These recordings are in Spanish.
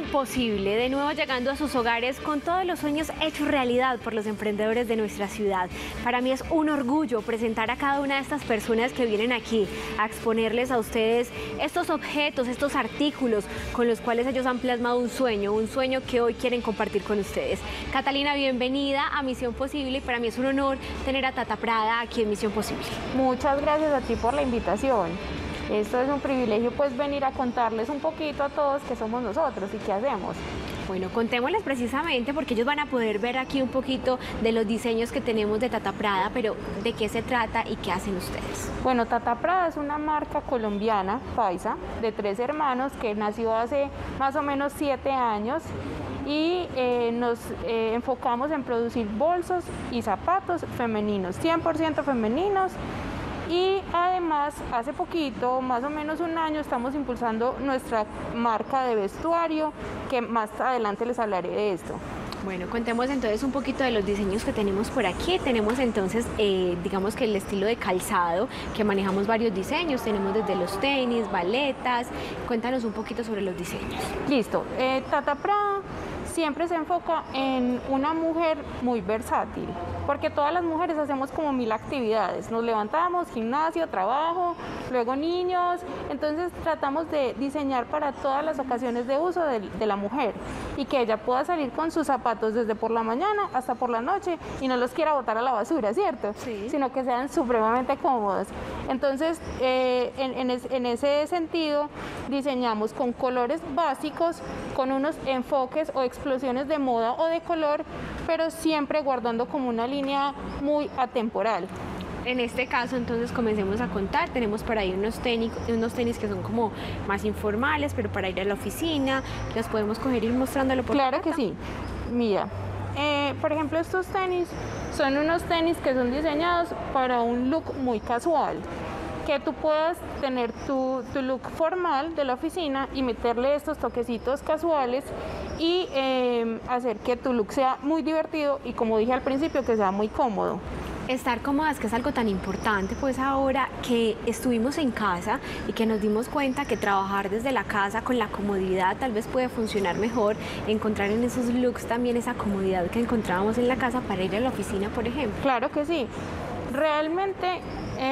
Posible, de nuevo llegando a sus hogares con todos los sueños hechos realidad por los emprendedores de nuestra ciudad. Para mí es un orgullo presentar a cada una de estas personas que vienen aquí a exponerles a ustedes estos objetos, estos artículos con los cuales ellos han plasmado un sueño que hoy quieren compartir con ustedes. Catalina, bienvenida a Misión Posible y para mí es un honor tener a Tata Prada aquí en Misión Posible. Muchas gracias a ti por la invitación. Esto es un privilegio, pues, venir a contarles un poquito a todos qué somos nosotros y qué hacemos. Bueno, contémosles precisamente porque ellos van a poder ver aquí un poquito de los diseños que tenemos de Tata Prada, pero ¿de qué se trata y qué hacen ustedes? Bueno, Tata Prada es una marca colombiana, paisa, de 3 hermanos que nació hace más o menos 7 años y nos enfocamos en producir bolsos y zapatos femeninos, 100% femeninos. Y además, hace poquito, más o menos un año, estamos impulsando nuestra marca de vestuario, que más adelante les hablaré de esto. Bueno, contemos entonces un poquito de los diseños que tenemos por aquí. Tenemos entonces, digamos que el estilo de calzado, que manejamos varios diseños. Tenemos desde los tenis, baletas. Cuéntanos un poquito sobre los diseños. Listo. Tata Prada siempre se enfoca en una mujer muy versátil, porque todas las mujeres hacemos como 1000 actividades. Nos levantamos, gimnasio, trabajo, luego niños. Entonces tratamos de diseñar para todas las ocasiones de uso de la mujer y que ella pueda salir con sus zapatos desde por la mañana hasta por la noche y no los quiera botar a la basura, ¿cierto? Sí. Sino que sean supremamente cómodos. Entonces, en ese sentido, diseñamos con colores básicos, con unos enfoques o explosiones de moda o de color, pero siempre guardando como una línea muy atemporal. En este caso, entonces, comencemos a contar. Tenemos por ahí unos tenis que son como más informales, pero para ir a la oficina, los podemos coger y ir mostrándolo por Claro acá. que sí. Mira, por ejemplo, estos tenis son unos tenis que son diseñados para un look muy casual, que tú puedas tener tu look formal de la oficina y meterle estos toquecitos casuales y hacer que tu look sea muy divertido y, como dije al principio, que sea muy cómodo. Estar cómodas, que es algo tan importante, pues ahora que estuvimos en casa y que nos dimos cuenta que trabajar desde la casa con la comodidad tal vez puede funcionar mejor, encontrar en esos looks también esa comodidad que encontrábamos en la casa para ir a la oficina, por ejemplo. Claro que sí. Realmente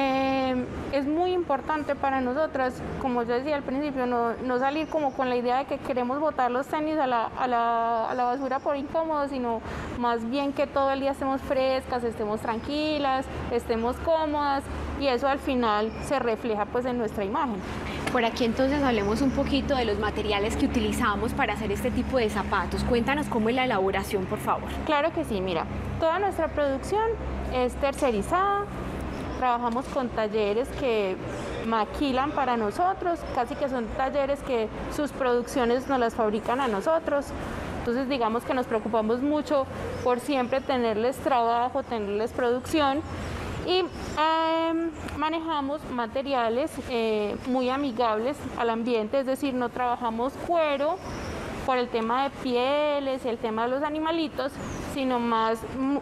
es muy importante para nosotras, como yo decía al principio, no salir como con la idea de que queremos botar los tenis a la basura por incómodos, sino más bien que todo el día estemos frescas, estemos tranquilas, estemos cómodas, y eso al final se refleja pues en nuestra imagen. Por aquí entonces hablemos un poquito de los materiales que utilizamos para hacer este tipo de zapatos. Cuéntanos cómo es la elaboración, por favor. Claro que sí, mira, toda nuestra producción es tercerizada. Trabajamos con talleres que maquilan para nosotros, casi que son talleres que sus producciones nos las fabrican a nosotros. Entonces, digamos que nos preocupamos mucho por siempre tenerles trabajo, tenerles producción, y manejamos materiales muy amigables al ambiente, es decir, no trabajamos cuero por el tema de pieles y el tema de los animalitos, sino más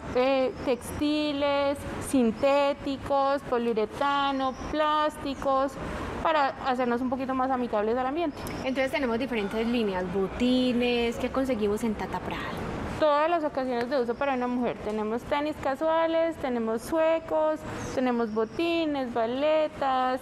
textiles, sintéticos, poliuretano, plásticos, para hacernos un poquito más amigables al ambiente. Entonces tenemos diferentes líneas, botines, ¿qué conseguimos en Tata Prada? Todas las ocasiones de uso para una mujer. Tenemos tenis casuales, tenemos suecos, tenemos botines, baletas,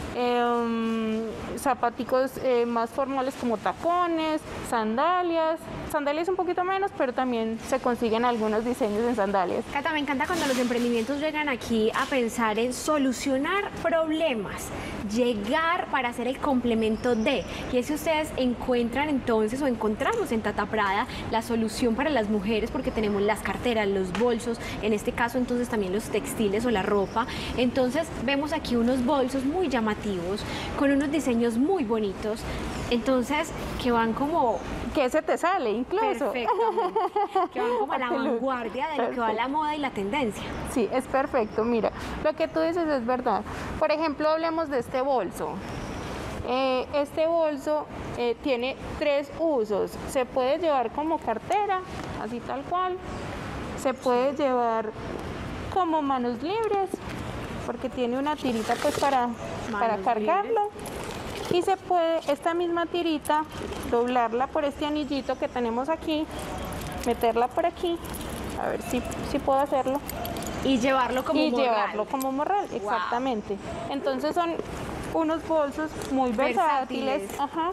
zapaticos más formales como tacones, sandalias un poquito menos, pero también se consiguen algunos diseños en sandalias. Cata, me encanta cuando los emprendimientos llegan aquí a pensar en solucionar problemas, llegar para hacer el complemento de, y es que ustedes encuentran entonces, o encontramos en Tata Prada, la solución para las mujeres, porque tenemos las carteras, los bolsos, en este caso entonces también los textiles o la ropa. Entonces vemos aquí unos bolsos muy llamativos, con unos diseños muy bonitos, entonces que van como... Que ese te sale incluso. Perfectamente. Que van como a la vanguardia de lo que va la moda y la tendencia. Sí, es perfecto. Mira, lo que tú dices es verdad. Por ejemplo, hablemos de este bolso. Este bolso tiene 3 usos. Se puede llevar como cartera, así tal cual. Se puede llevar como manos libres, porque tiene una tirita pues para cargarlo. Y se puede, esta misma tirita doblarla por este anillito que tenemos aquí, meterla por aquí, a ver si puedo hacerlo. Y llevarlo como morral. Llevarlo como morral, exactamente. Wow. Entonces son unos bolsos muy versátiles. Ajá.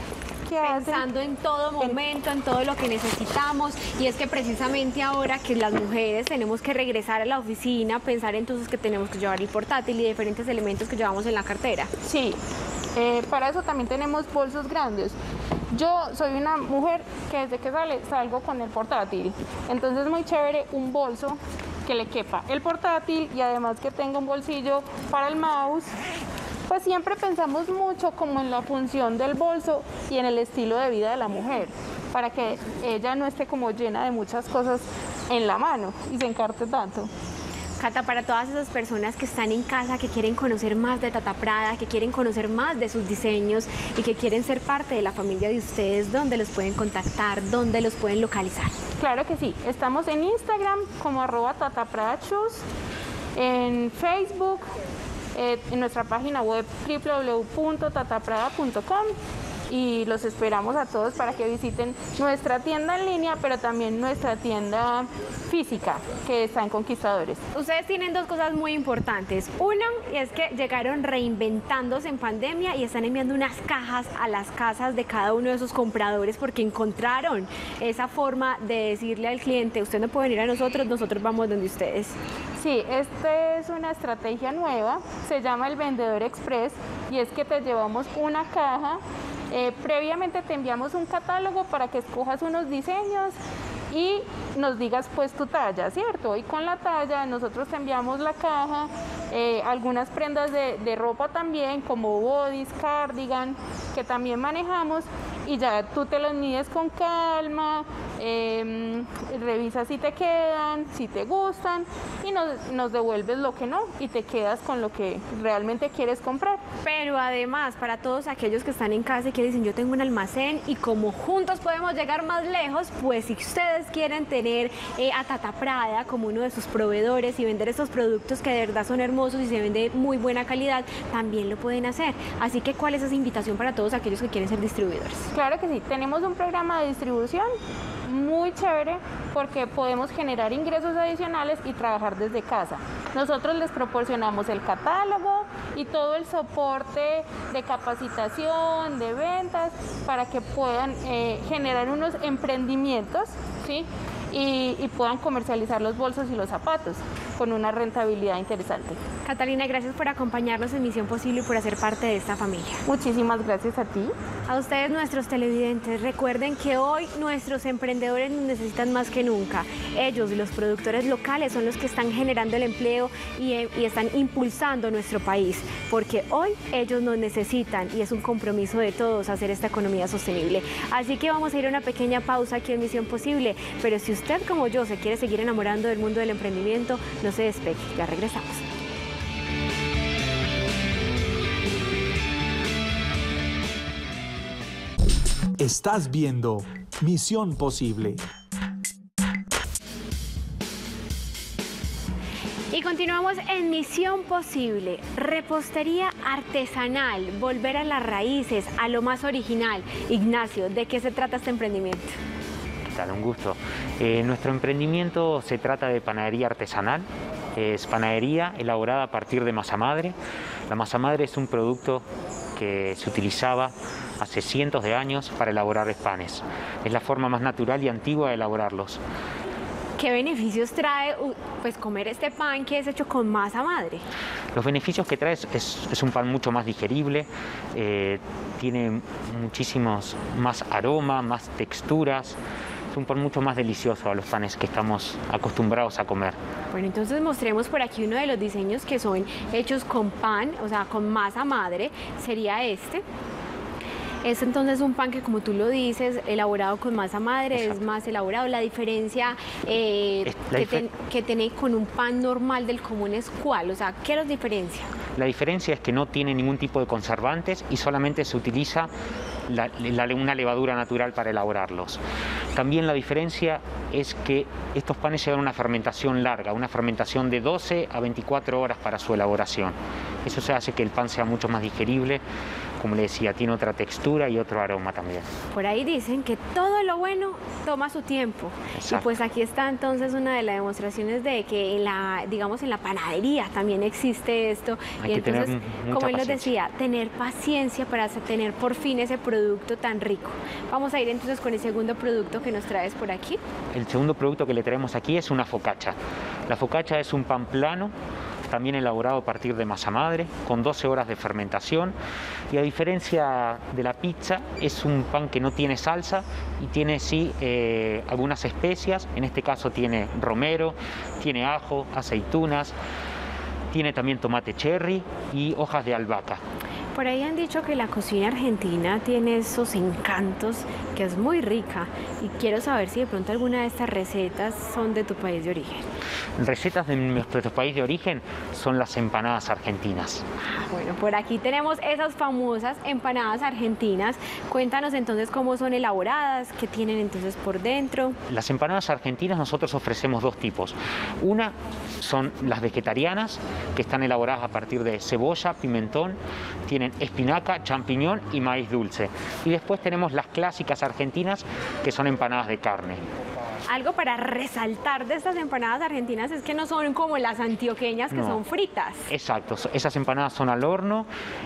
Pensando en todo momento, en todo lo que necesitamos, y es que precisamente ahora que las mujeres tenemos que regresar a la oficina, pensar entonces que tenemos que llevar el portátil y diferentes elementos que llevamos en la cartera. Sí, para eso también tenemos bolsos grandes. Yo soy una mujer que desde que salgo con el portátil, entonces es muy chévere un bolso que le quepa el portátil y además que tenga un bolsillo para el mouse. Pues siempre pensamos mucho como en la función del bolso y en el estilo de vida de la mujer, para que ella no esté como llena de muchas cosas en la mano y se encarte tanto. Cata, para todas esas personas que están en casa, que quieren conocer más de Tata Prada, que quieren conocer más de sus diseños y que quieren ser parte de la familia de ustedes, ¿dónde los pueden contactar? ¿Dónde los pueden localizar? Claro que sí, estamos en Instagram como @TataPradaShoes, en Facebook, en nuestra página web www.tataprada.com, y los esperamos a todos para que visiten nuestra tienda en línea, pero también nuestra tienda física que está en Conquistadores. Ustedes tienen dos cosas muy importantes. Una es que llegaron reinventándose en pandemia y están enviando unas cajas a las casas de cada uno de esos compradores porque encontraron esa forma de decirle al cliente: usted no puede venir a nosotros, nosotros vamos donde ustedes. Sí, esta es una estrategia nueva, se llama el Vendedor Express, y es que te llevamos una caja. Previamente te enviamos un catálogo para que escojas unos diseños y nos digas pues tu talla, ¿cierto? Y con la talla nosotros te enviamos la caja, algunas prendas de ropa también, como bodys, cardigan, que también manejamos, y ya tú te los mides con calma, revisas si te quedan, si te gustan, y nos devuelves lo que no, y te quedas con lo que realmente quieres comprar. Pero además, para todos aquellos que están en casa y que dicen: yo tengo un almacén y como juntos podemos llegar más lejos, pues si ustedes quieren tener a Tata Prada como uno de sus proveedores y vender estos productos que de verdad son hermosos y se ven de muy buena calidad, también lo pueden hacer. Así que, ¿cuál es esa invitación para todos aquellos que quieren ser distribuidores? Claro que sí, tenemos un programa de distribución muy chévere porque podemos generar ingresos adicionales y trabajar desde casa. Nosotros les proporcionamos el catálogo y todo el soporte de capacitación, de ventas, para que puedan generar unos emprendimientos, ¿sí? Y puedan comercializar los bolsos y los zapatos con una rentabilidad interesante. Catalina, gracias por acompañarnos en Misión Posible y por hacer parte de esta familia. Muchísimas gracias a ti. A ustedes, nuestros televidentes, recuerden que hoy nuestros emprendedores nos necesitan más que nunca. Ellos, los productores locales, son los que están generando el empleo y están impulsando nuestro país, porque hoy ellos nos necesitan y es un compromiso de todos hacer esta economía sostenible. Así que vamos a ir a una pequeña pausa aquí en Misión Posible, pero si usted, como yo, se quiere seguir enamorando del mundo del emprendimiento, no se despegue, ya regresamos. Estás viendo Misión Posible. Y continuamos en Misión Posible, repostería artesanal, volver a las raíces, a lo más original. Ignacio, ¿de qué se trata este emprendimiento? ¿Qué tal? Un gusto. Nuestro emprendimiento se trata de panadería artesanal. Es panadería elaborada a partir de masa madre. La masa madre es un producto que se utilizaba hace cientos de años para elaborar panes. Es la forma más natural y antigua de elaborarlos. ¿Qué beneficios trae pues comer este pan que es hecho con masa madre? Los beneficios que trae es un pan mucho más digerible, tiene muchísimos más aroma, más texturas. Es un pan mucho más delicioso a los panes que estamos acostumbrados a comer. Bueno, entonces mostremos por aquí uno de los diseños que son hechos con pan, o sea, con masa madre, sería este. Es entonces un pan que, como tú lo dices, elaborado con masa madre. Exacto. Es más elaborado. La diferencia que tiene con un pan normal del común es ¿cuál? O sea, ¿qué los diferencia? La diferencia es que no tiene ningún tipo de conservantes y solamente se utiliza una levadura natural para elaborarlos. También la diferencia es que estos panes llevan una fermentación larga, una fermentación de 12 a 24 horas para su elaboración. Eso se hace que el pan sea mucho más digerible, como le decía, tiene otra textura y otro aroma también. Por ahí dicen que todo lo bueno toma su tiempo. Exacto. Y pues aquí está entonces una de las demostraciones de que en la, digamos, en la panadería también existe esto. Hay y que entonces, tener mucha como él nos paciencia. decía, tener paciencia para tener por fin ese producto tan rico. Vamos a ir entonces con el segundo producto que nos traes por aquí. El segundo producto que le traemos aquí es una focaccia. La focaccia es un pan plano, también elaborado a partir de masa madre, con 12 horas de fermentación, y a diferencia de la pizza, es un pan que no tiene salsa y tiene sí algunas especias. En este caso tiene romero, tiene ajo, aceitunas, tiene también tomate cherry y hojas de albahaca. Por ahí han dicho que la cocina argentina tiene esos encantos, que es muy rica, y quiero saber si de pronto alguna de estas recetas son de tu país de origen. Recetas de nuestro país de origen son las empanadas argentinas. Bueno, por aquí tenemos esas famosas empanadas argentinas. Cuéntanos entonces cómo son elaboradas, qué tienen entonces por dentro. Las empanadas argentinas nosotros ofrecemos dos tipos. Una son las vegetarianas, que están elaboradas a partir de cebolla, pimentón, tienen espinaca, champiñón y maíz dulce. Y después tenemos las clásicas argentinas, que son empanadas de carne. Algo para resaltar de estas empanadas argentinas es que no son como las antioqueñas, que No. son fritas. Exacto, esas empanadas son al horno.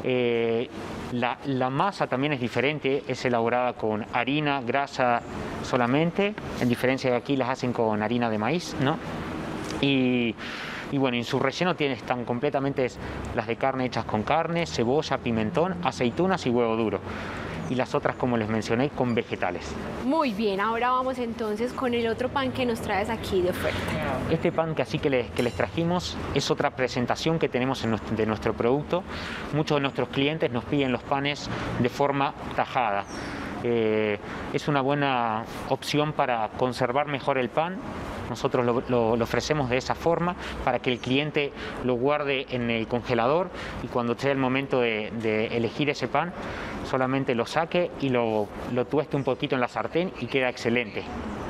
La masa también es diferente, es elaborada con harina, grasa solamente, en diferencia de aquí las hacen con harina de maíz, ¿no? Y bueno, en su relleno están completamente las de carne hechas con carne, cebolla, pimentón, aceitunas y huevo duro. Y las otras, como les mencioné, con vegetales. Muy bien, ahora vamos entonces con el otro pan que nos traes aquí de oferta. Este pan que les trajimos es otra presentación que tenemos de nuestro producto. Muchos de nuestros clientes nos piden los panes de forma tajada. Es una buena opción para conservar mejor el pan. Nosotros lo ofrecemos de esa forma para que el cliente lo guarde en el congelador y cuando sea el momento de elegir ese pan, solamente lo saque y lo tueste un poquito en la sartén y queda excelente.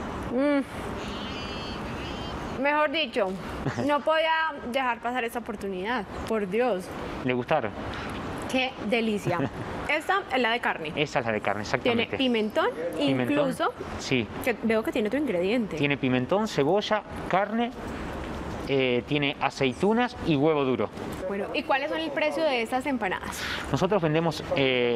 Mejor dicho, no podía dejar pasar esta oportunidad, por Dios. ¿Le gustaron? ¡Qué delicia! Esta es la de carne. Esa es la de carne, Tiene exactamente. pimentón, Pimentón, incluso, sí. que veo que tiene otro ingrediente. Tiene pimentón, cebolla, carne, tiene aceitunas y huevo duro. Bueno, ¿y cuáles son el precio de estas empanadas? Nosotros vendemos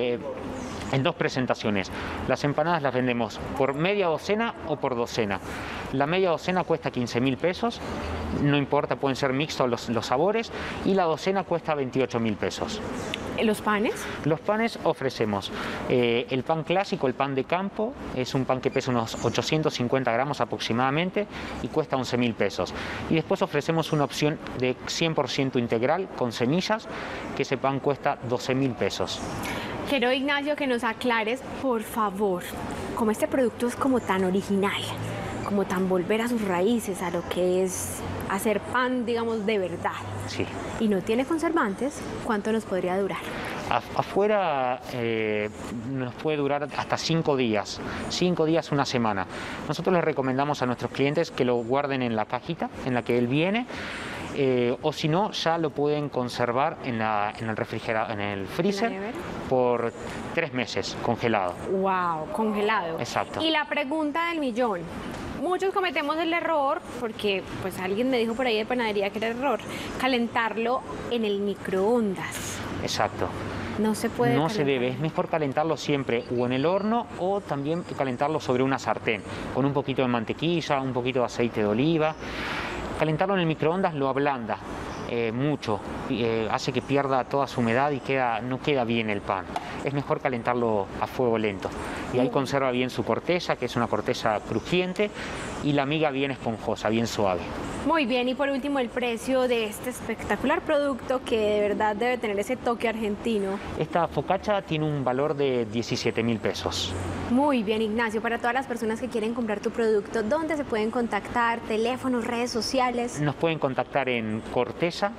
en dos presentaciones. Las empanadas las vendemos por media docena o por docena. La media docena cuesta 15.000 pesos, no importa, pueden ser mixtos los sabores, y la docena cuesta 28.000 pesos. ¿Los panes? Los panes ofrecemos el pan clásico, el pan de campo, es un pan que pesa unos 850 gramos aproximadamente y cuesta 11.000 pesos. Y después ofrecemos una opción de 100% integral con semillas, que ese pan cuesta 12.000 pesos. Quiero, Ignacio, que nos aclares, por favor, cómo este producto es como tan original, como tan volver a sus raíces, a lo que es hacer pan, digamos, de verdad. Sí. Y no tiene conservantes, ¿cuánto nos podría durar? Afuera nos puede durar hasta 5 días, 5 días, una semana. Nosotros les recomendamos a nuestros clientes que lo guarden en la cajita en la que él viene, o si no, ya lo pueden conservar en el refrigerador, en el freezer, por 3 meses congelado. ¡Wow! Congelado. Exacto. Y la pregunta del millón. Muchos cometemos el error, porque pues alguien me dijo por ahí de panadería que era error, calentarlo en el microondas. Exacto. No se puede No calentar. se debe, es mejor calentarlo siempre o en el horno o también calentarlo sobre una sartén con un poquito de mantequilla, un poquito de aceite de oliva. Calentarlo en el microondas lo ablanda mucho, hace que pierda toda su humedad y no queda bien el pan. Es mejor calentarlo a fuego lento y ahí conserva bien su corteza, que es una corteza crujiente, y la miga bien esponjosa, bien suave. Muy bien, y por último el precio de este espectacular producto que de verdad debe tener ese toque argentino. Esta focaccia tiene un valor de 17.000 pesos. Muy bien, Ignacio, para todas las personas que quieren comprar tu producto, ¿dónde se pueden contactar? ¿Teléfonos, redes sociales? Nos pueden contactar en Corteza,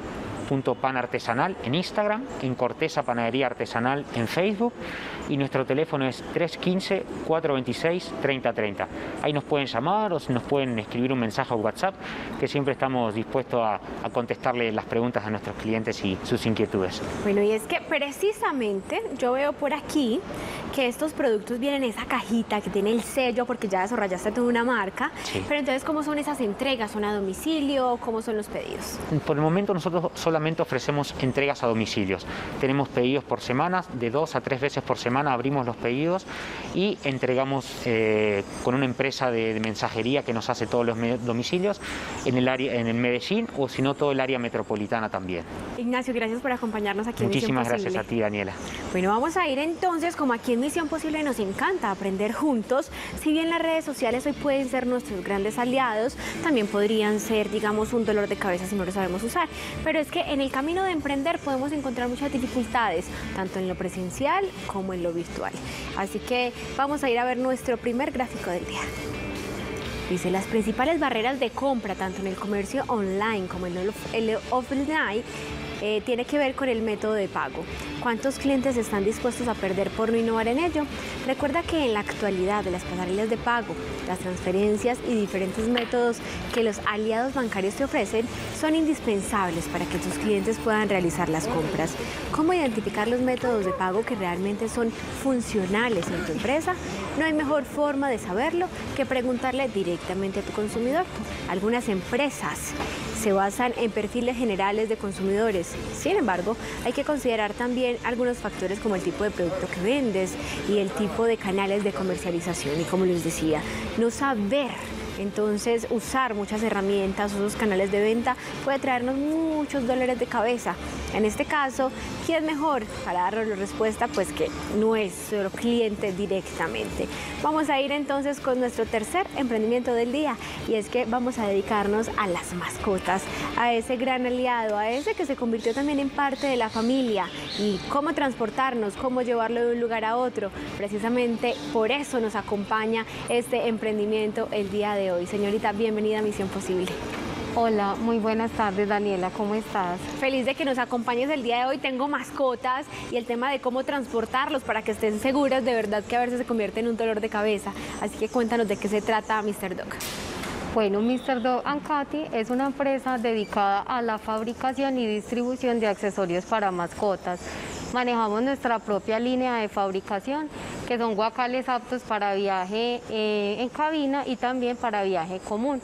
.panartesanal en Instagram, en Corteza Panadería Artesanal en Facebook, y nuestro teléfono es 315-426-3030. Ahí nos pueden llamar o nos pueden escribir un mensaje o WhatsApp, que siempre estamos dispuestos a contestarle las preguntas a nuestros clientes y sus inquietudes. Bueno, y es que precisamente yo veo por aquí que estos productos vienen en esa cajita que tiene el sello, porque ya desarrollaste toda una marca. Sí. Pero entonces, ¿cómo son esas entregas? ¿Son a domicilio? ¿Cómo son los pedidos? Por el momento nosotros solamente ofrecemos entregas a domicilios. Tenemos pedidos por semana, de 2 a 3 veces por semana abrimos los pedidos y entregamos con una empresa de mensajería que nos hace todos los domicilios en el Medellín, o si no todo el área metropolitana también. Ignacio, gracias por acompañarnos aquí en Misión Muchísimas Posible. gracias a ti, Daniela. Bueno, vamos a ir entonces, como aquí en Misión Posible nos encanta aprender juntos. Si bien las redes sociales hoy pueden ser nuestros grandes aliados, también podrían ser, digamos, un dolor de cabeza si no lo sabemos usar. Pero es que en el camino de emprender podemos encontrar muchas dificultades, tanto en lo presencial como en lo virtual. Así que vamos a ir a ver nuestro primer gráfico del día. Dice, las principales barreras de compra, tanto en el comercio online como en el offline, tiene que ver con el método de pago. ¿Cuántos clientes están dispuestos a perder por no innovar en ello? Recuerda que en la actualidad de las pasarelas de pago, las transferencias y diferentes métodos que los aliados bancarios te ofrecen son indispensables para que tus clientes puedan realizar las compras. ¿Cómo identificar los métodos de pago que realmente son funcionales en tu empresa? No hay mejor forma de saberlo que preguntarle directamente a tu consumidor. Algunas empresas se basan en perfiles generales de consumidores. Sin embargo, hay que considerar también algunos factores como el tipo de producto que vendes y el tipo de canales de comercialización. Y como les decía, no saber entonces usar muchas herramientas o esos canales de venta puede traernos muchos dolores de cabeza. En este caso, ¿quién es mejor para darnos la respuesta? Pues que nuestro cliente directamente. Vamos a ir entonces con nuestro tercer emprendimiento del día, y es que vamos a dedicarnos a las mascotas, a ese gran aliado, a ese que se convirtió también en parte de la familia, y cómo transportarnos, cómo llevarlo de un lugar a otro. Precisamente por eso nos acompaña este emprendimiento el día de hoy. Señorita, bienvenida a Misión Posible. Hola, muy buenas tardes, Daniela, ¿cómo estás? Feliz de que nos acompañes el día de hoy. Tengo mascotas y el tema de cómo transportarlos para que estén seguras, de verdad que a veces se convierte en un dolor de cabeza. Así que cuéntanos de qué se trata Mr. Dog. Bueno, Mr. Dog & Cathy es una empresa dedicada a la fabricación y distribución de accesorios para mascotas. Manejamos nuestra propia línea de fabricación, que son guacales aptos para viaje en cabina y también para viaje común.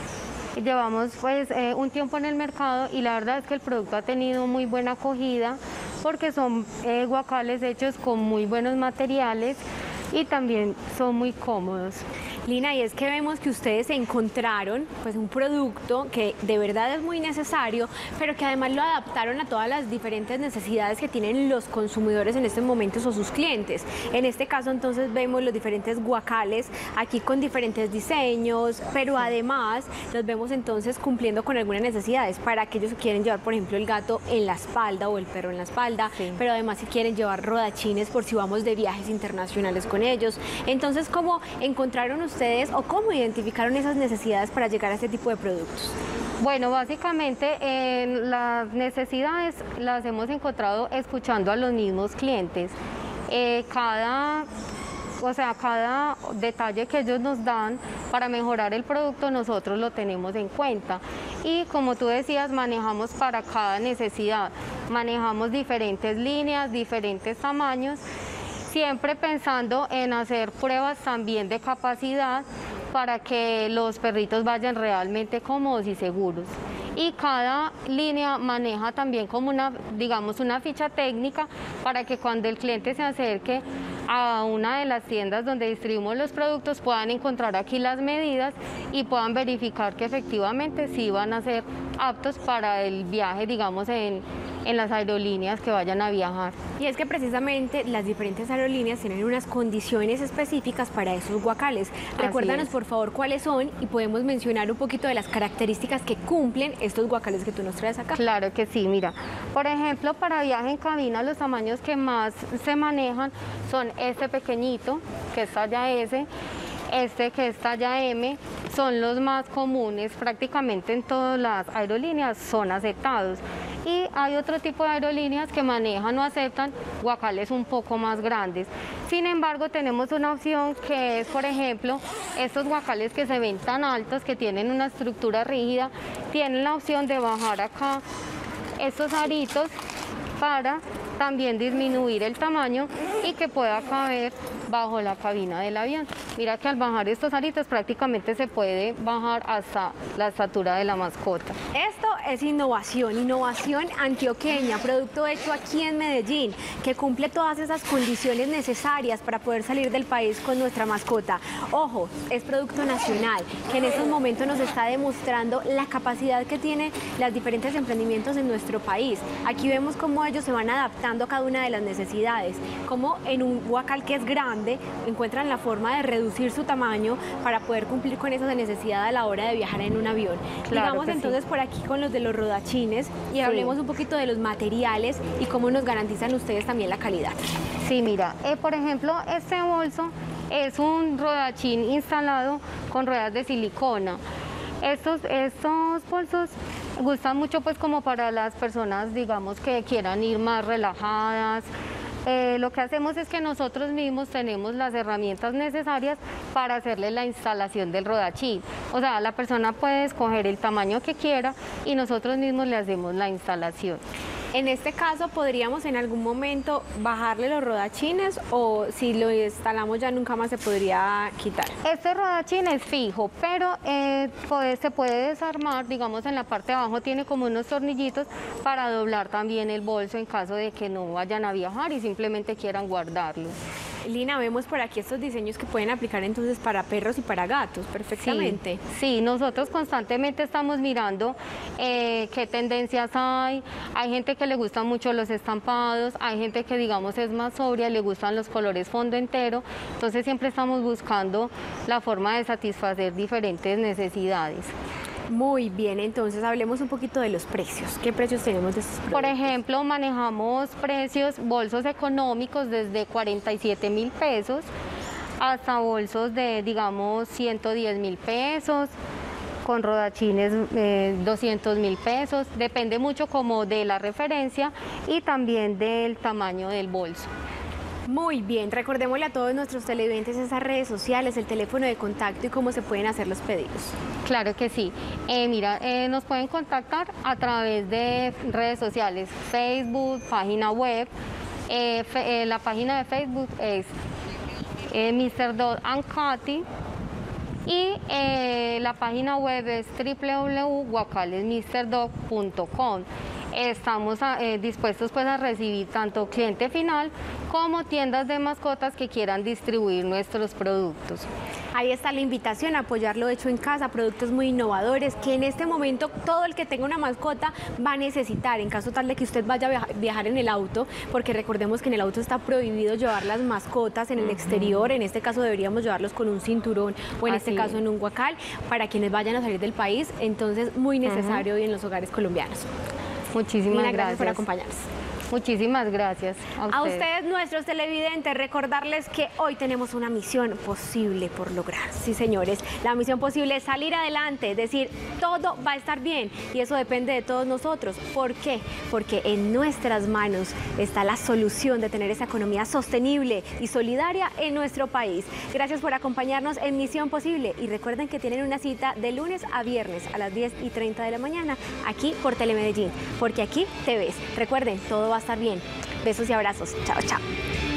Llevamos pues un tiempo en el mercado y la verdad es que el producto ha tenido muy buena acogida, porque son guacales hechos con muy buenos materiales y también son muy cómodos. Lina, y es que vemos que ustedes encontraron pues un producto que de verdad es muy necesario, pero que además lo adaptaron a todas las diferentes necesidades que tienen los consumidores en estos momentos o sus clientes. En este caso entonces vemos los diferentes guacales aquí con diferentes diseños, pero además los vemos entonces cumpliendo con algunas necesidades para aquellos que quieren llevar, por ejemplo, el gato en la espalda o el perro en la espalda, sí, pero además si quieren llevar rodachines por si vamos de viajes internacionales con ellos. Entonces, ¿cómo encontraron ustedes o cómo identificaron esas necesidades para llegar a este tipo de productos? Bueno, básicamente las necesidades las hemos encontrado escuchando a los mismos clientes. Cada detalle que ellos nos dan para mejorar el producto, nosotros lo tenemos en cuenta. Y como tú decías, manejamos para cada necesidad. Manejamos diferentes líneas, diferentes tamaños, siempre pensando en hacer pruebas también de capacidad para que los perritos vayan realmente cómodos y seguros. Y cada línea maneja también como una ficha técnica para que cuando el cliente se acerque a una de las tiendas donde distribuimos los productos puedan encontrar aquí las medidas y puedan verificar que efectivamente sí van a ser aptos para el viaje, digamos, en las aerolíneas que vayan a viajar. Y es que precisamente las diferentes aerolíneas tienen unas condiciones específicas para esos guacales. Recuérdanos por favor cuáles son y podemos mencionar un poquito de las características que cumplen estos guacales que tú nos traes acá. Claro que sí, mira, por ejemplo, para viaje en cabina los tamaños que más se manejan son este pequeñito, que es talla S, este que es talla M, son los más comunes, prácticamente en todas las aerolíneas son aceptados. Y hay otro tipo de aerolíneas que manejan o aceptan guacales un poco más grandes. Sin embargo, tenemos una opción que es, por ejemplo, estos guacales que se ven tan altos, que tienen una estructura rígida, tienen la opción de bajar acá estos aritos para también disminuir el tamaño y que pueda caber bajo la cabina del avión. Mira que al bajar estos aritos prácticamente se puede bajar hasta la estatura de la mascota. Esto es innovación, innovación antioqueña, producto hecho aquí en Medellín, que cumple todas esas condiciones necesarias para poder salir del país con nuestra mascota. Ojo, es producto nacional, que en estos momentos nos está demostrando la capacidad que tienen los diferentes emprendimientos en nuestro país. Aquí vemos cómo ellos se van adaptando a cada una de las necesidades, como en un guacal que es grande, encuentran la forma de reducir su tamaño para poder cumplir con esa necesidad a la hora de viajar en un avión. Claro. Digamos entonces Sí. por aquí con los de los rodachines y hablemos un poquito de los materiales y cómo nos garantizan ustedes también la calidad. Sí, mira, por ejemplo, este bolso es un rodachín instalado con ruedas de silicona. Estos bolsos gustan mucho pues como para las personas, digamos, que quieran ir más relajadas. Lo que hacemos es que nosotros mismos tenemos las herramientas necesarias para hacerle la instalación del rodachín. O sea, la persona puede escoger el tamaño que quiera y nosotros mismos le hacemos la instalación. En este caso, ¿podríamos en algún momento bajarle los rodachines o si lo instalamos ya nunca más se podría quitar? Este rodachín es fijo, pero se puede desarmar, digamos en la parte de abajo tiene como unos tornillitos para doblar también el bolso en caso de que no vayan a viajar y simplemente quieran guardarlo. Lina, vemos por aquí estos diseños que pueden aplicar entonces para perros y para gatos perfectamente. Sí, nosotros constantemente estamos mirando qué tendencias hay. Hay gente que le gustan mucho los estampados, hay gente que digamos es más sobria, le gustan los colores fondo entero, entonces siempre estamos buscando la forma de satisfacer diferentes necesidades. Muy bien, entonces hablemos un poquito de los precios. ¿Qué precios tenemos de estos productos? Por ejemplo, manejamos precios, bolsos económicos desde 47.000 pesos hasta bolsos de, digamos, 110.000 pesos, con rodachines 200.000 pesos. Depende mucho como de la referencia y también del tamaño del bolso. Muy bien, recordémosle a todos nuestros televidentes esas redes sociales, el teléfono de contacto y cómo se pueden hacer los pedidos. Claro que sí. Mira, nos pueden contactar a través de redes sociales, Facebook, página web. La página de Facebook es Mr. Dog and Cathy y la página web es www.guacalesmrdog.com. Estamos dispuestos pues a recibir tanto cliente final como tiendas de mascotas que quieran distribuir nuestros productos. Ahí está la invitación a apoyar lo hecho en casa, productos muy innovadores que en este momento todo el que tenga una mascota va a necesitar en caso tal de que usted vaya a viajar en el auto, porque recordemos que en el auto está prohibido llevar las mascotas en el exterior, en este caso deberíamos llevarlos con un cinturón o en este caso en un guacal para quienes vayan a salir del país, entonces muy necesario hoy en los hogares colombianos. Muchísimas Lina, gracias por acompañarnos. Muchísimas gracias a ustedes, nuestros televidentes, recordarles que hoy tenemos una misión posible por lograr. Sí, señores, la misión posible es salir adelante, es decir, todo va a estar bien y eso depende de todos nosotros. ¿Por qué? Porque en nuestras manos está la solución de tener esa economía sostenible y solidaria en nuestro país. Gracias por acompañarnos en Misión Posible y recuerden que tienen una cita de lunes a viernes a las 10:30 de la mañana aquí por Telemedellín, porque aquí te ves. Recuerden, todo va a estar bien. Besos y abrazos. Chao, chao.